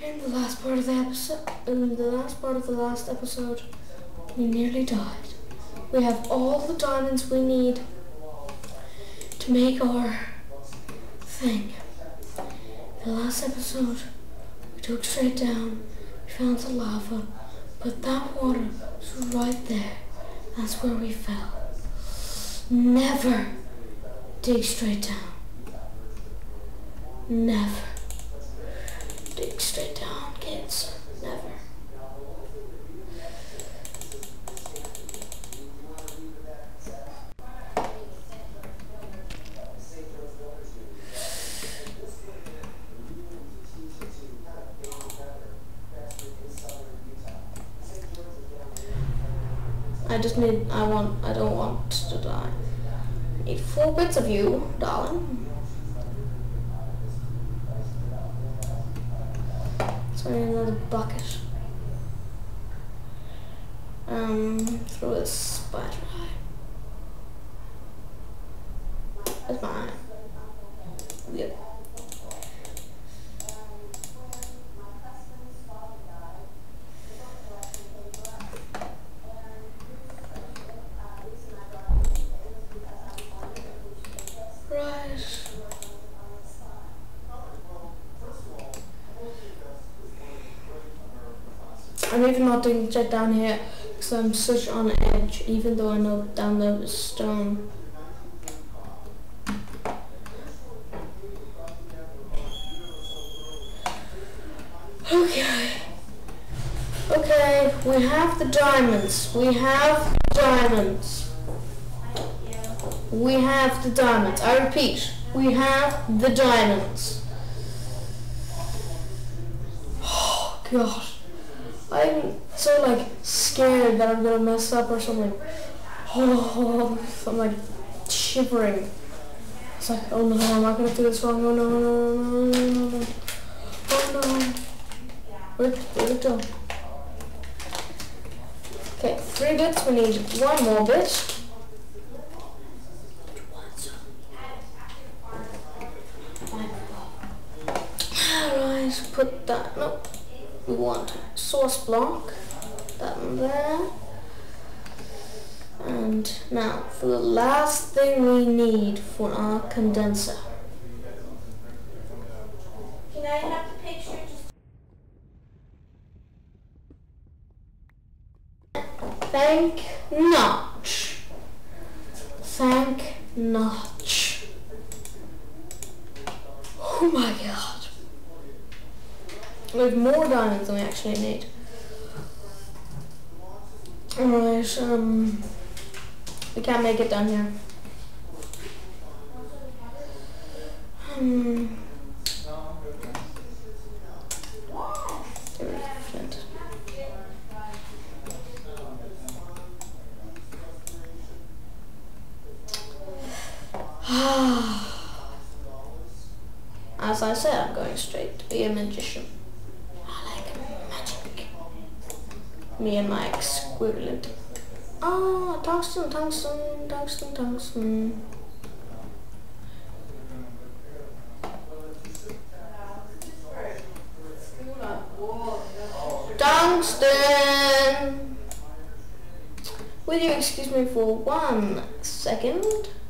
In the last part of the last episode, we nearly died. We have all the diamonds we need to make our thing. In the last episode, we took straight down, we found the lava, but that water was right there. That's where we fell. Never dig straight down. Never dig straight down, kids. Never. I don't want to die. I need 4 bits of you, darling. So I need another bucket. Throw this spider eye. That's mine. Yep. I'm even not doing check down here because I'm such on edge, even though I know down there is stone. Okay, we have the diamonds. We have the diamonds. We have the diamonds. I repeat, we have the diamonds. Oh God. I'm so like scared that I'm gonna mess up or something. Oh, I'm like shivering. It's like, oh no, I'm not gonna do this wrong. Oh no, no, no, no, no, no. Oh no. Where'd it go? Okay, 3 bits. We need 1 more bit. Alright, put that. Nope. We want source block, that one there. And now for the last thing we need for our condenser. Can I have the picture? Thank Notch. Thank Notch. Oh my God. We have more diamonds than we actually need. Alright, we can't make it down here. As I said, I'm going straight to be a magician. Me and my equivalent. Ah, tungsten, tungsten, tungsten, tungsten. Tungsten! Will you excuse me for 1 second?